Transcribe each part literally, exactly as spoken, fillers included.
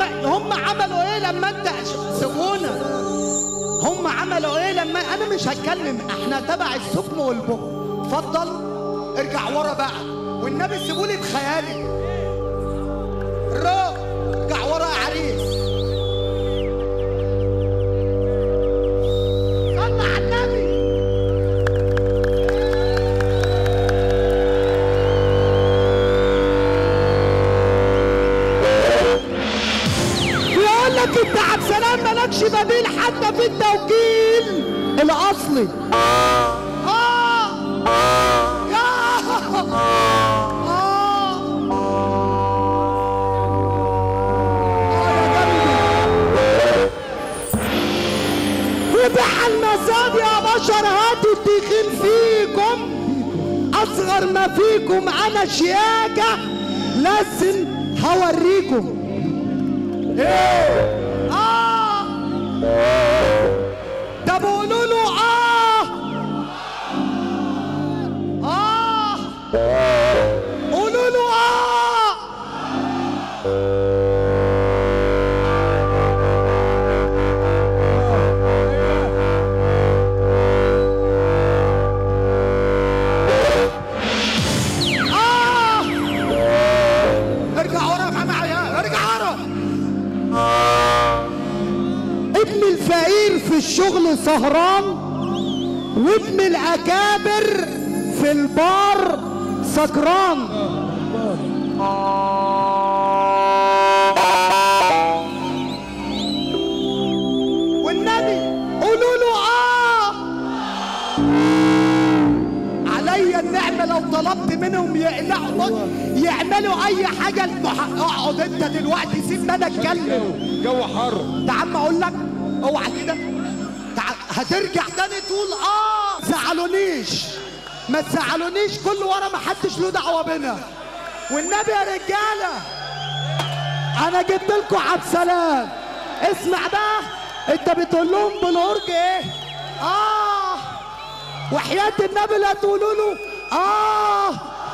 هم عملوا ايه لما انت سيبونا؟ هم عملوا ايه لما انا مش هتكلم، احنا تبع السكن والبكم. اتفضل ارجع ورا بقى، والنبي سيبولي بخيالي. الرب ارجع ورا يا عريس. صلى على النبي. بيقول لك انت عبد السلام مالكش بديل حتى في التوكيل الاصلي. اه فتح المزاد يا بشر، هاتوا التخين فيكم، اصغر ما فيكم انا شياكة لازم هوريكم. ايه اه ده بقولوا له اه اه قولوا له اه. اه ارجع ورا معايا، ارجع ورا. ابن الفقير في الشغل سهران، وابن الاكابر في البار سكران. والنبي قولوا له اه. عليا النعمه لو طلبت منهم يقلعوا يعملوا اي حاجه. اقعد انت دلوقتي، سيبني انا اتكلم. جو حر. تعال ما اقول لك، اوعى كده. تعال هترجع تاني تقول اه. زعلونيش ما تزعلونيش، كل ورا ما حدش له دعوه بينا. والنبي يا رجاله انا جبت لكم عبد السلام. اسمع بقى، انت بتقول لهم بالأورج ايه؟ اه. وحياة النبي لا تقولوا له اه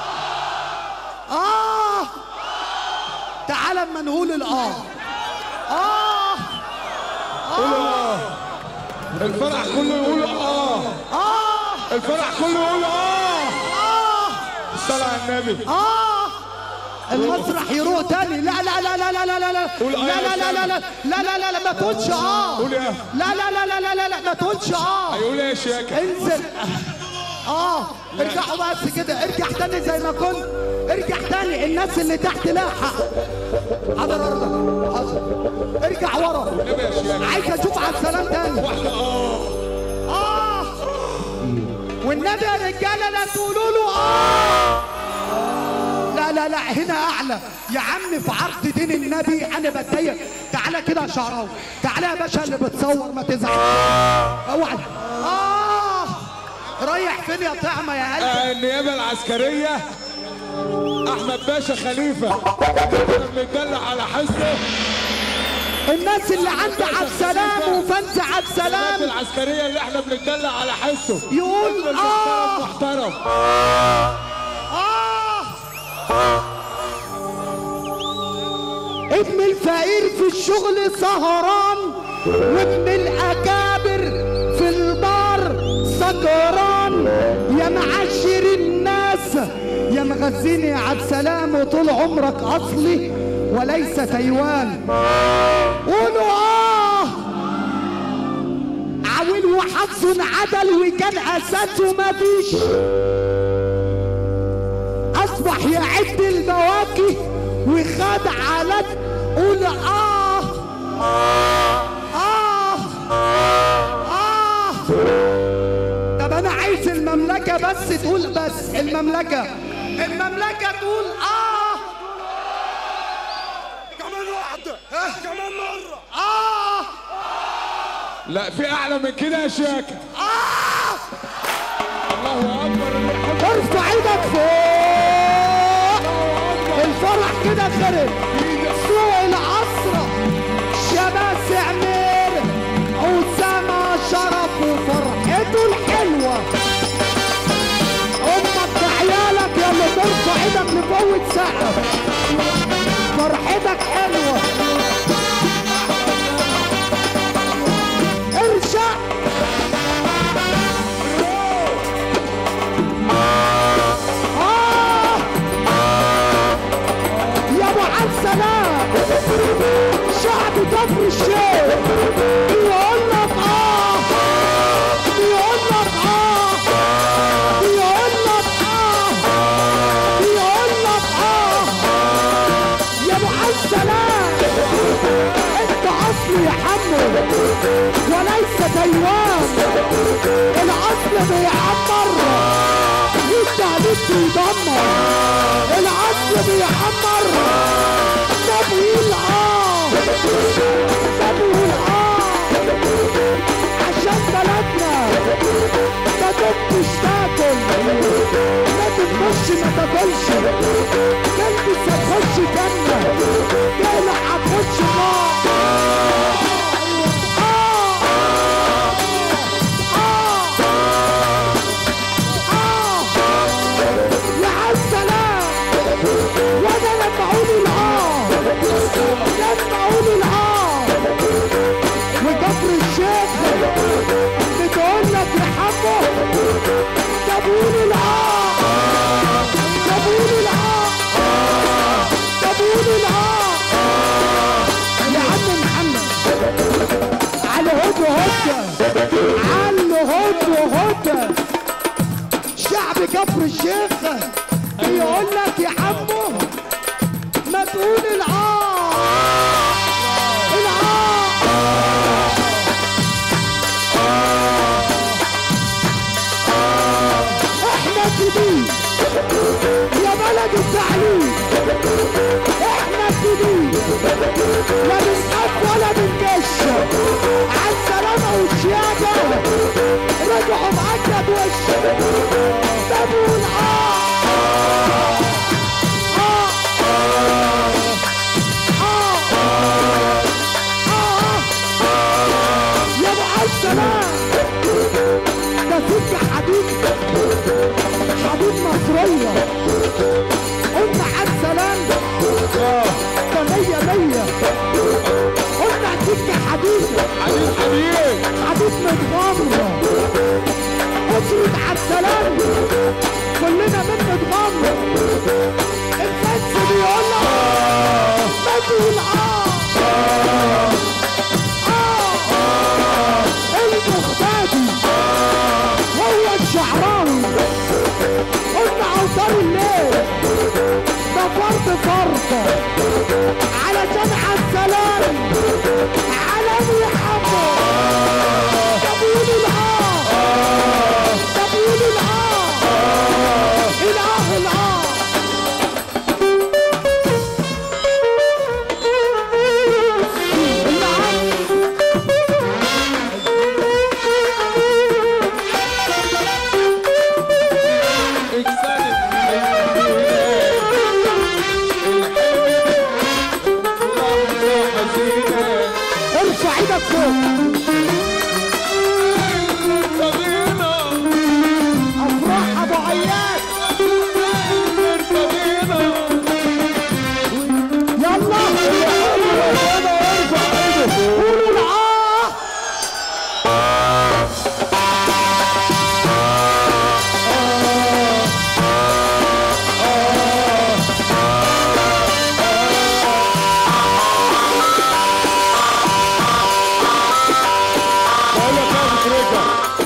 اه. تعال اما نقول الاه اه اه. الفرح كله يقول اه اه. الفرح كله يقول اه اه. الصلاة على النبي. اه. المسرح يروق تاني. لا لا لا لا لا لا لا لا لا لا لا لا لا لا لا لا ما تقولش اه. قول ايه؟ لا لا لا لا لا لا لا ما تقولش اه. هيقول ايه يا شياكة؟ انزل اه. ارجعوا بس كده، ارجع تاني زي ما كنت. ارجع تاني، الناس اللي تحت لها حق. حاضر ارضك حاضر. ارجع ورا، عايز اشوف عبد السلام تاني. واحدة اه اه. والنبي يا رجاله لا تقولوا له اه. لا لا لا هنا اعلى يا عم. في عرض دين النبي انا بتضايق. تعالى كده يا شعراوي، تعالى يا باشا اللي بتصور ما تزعلش. اوعى اه. رايح فين يا طعمه يا قلبي؟ آه النيابة العسكرية احمد باشا خليفة بنتدلع على حسه. الناس اللي عند عبد السلام وفانز عبد السلام العسكرية اللي احنا بنتدلع على حسه يقول اه محترم. اه. ابن الفقير في الشغل سهران، وابن الاكابر في البار سكران. يا معشر الناس يا مغزيني يا عبد السلام، وطول عمرك اصلي وليس تايوان. قولوا اه. عويل وحظ عدل وكان اساسه مفيش، اصبح يعد البواكي وخد على. قول اه اه اه. طب انا عايز المملكه بس تقول، بس المملكه المملكه تقول اه. كمان واحدة كمان مرة اه. لا في اعلى من كده يا شياكة. اه. الله اكبر. ارفع ايدك فوق. الفرح كده خرب. سوق العصرة شماس عمير أسامة شرف وفرحته الحلوة. أمك وعيالك يلا ترفع ايدك لفوق سقف. فرحتك حلوة. وليس ديوان. العصر بيعمر والتعليم بيدمر. العصر بيعمر طب يقول اه طب يقول اه عشان بلدنا ما تبقش تاكل ما تخش ما تاكلش تلبس هتخش جنة تقلع هتخش نار. وانا لما اقول الاه لما اقول الاه وكفر الشيخ بتقول لك يا حمو طب قول الاه طب قول الاه طب قول الاه يا عم محمد على هد وهد على هد وهد شعب كفر الشيخ بيقول لك يا حمو ما تقول العار العار. احنا الجديد يا بلد التعليم احنا الجديد لا بنخاف ولا بنكش على السلامة والشياكة رجعوا معاك بوش طب قول اه يا ابو عالسلام ده سكة حديد حديد مصرية قلنا عالسلام ده مية مية قلنا سكة حديد حديد حديد حديد متغمرة أسرة عالسلام كلنا من متغمر. الفنس بيقول لك ما تقول اه اه المختادي هو الشعراوي قلنا اوتار الليل ده فرد فرد علشان عالسلام علامي حمو طب قولوا الاه طب قولوا الاه الاه الاه ارفع ايدك فوق